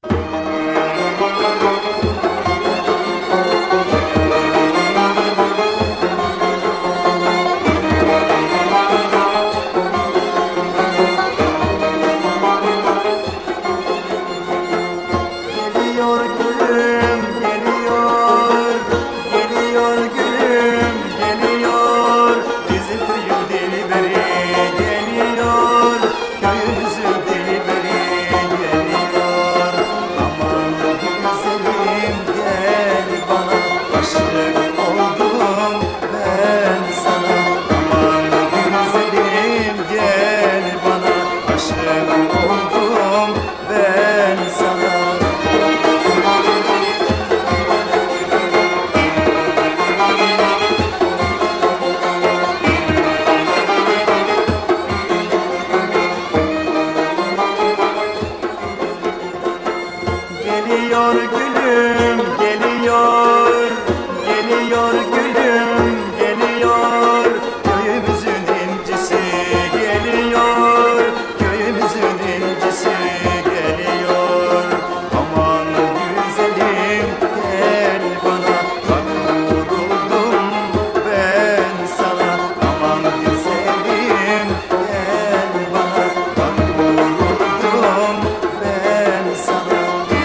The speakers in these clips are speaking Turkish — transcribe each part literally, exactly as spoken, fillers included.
Geliyor gülüm, geliyor, geliyor gülüm, geliyor. Köyümüzün incisi geliyor, köyümüzün incisi geliyor. Aman güzelim gel bana, bak vuruldum ben sana. Aman güzelim gel bana, bak vuruldum ben sana.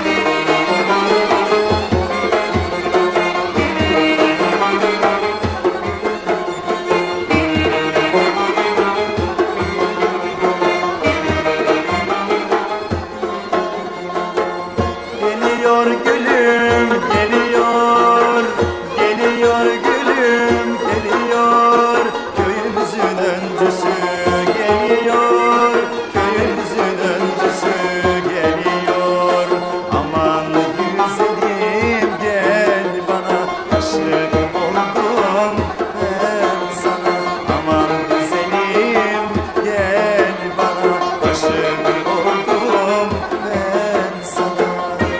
Geliyor gülüm, geliyor, geliyor gülüm, geliyor. Köyümüzün öncüsü geliyor, köyümüzün öncüsü geliyor. Aman güzelim gel bana, aşık oldum ben sana. Aman güzelim gel bana, aşık oldum ben sana.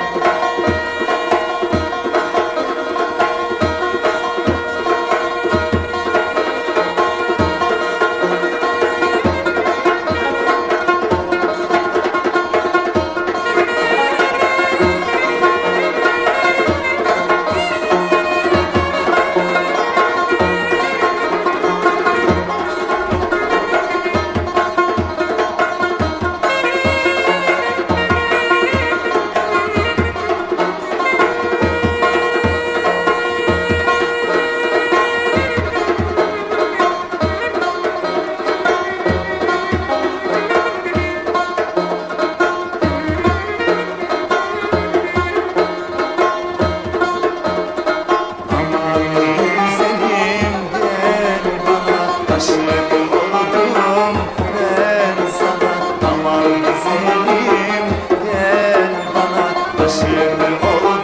Aşık oldum ben sana. Aman güzelim gel bana, aşık oldum.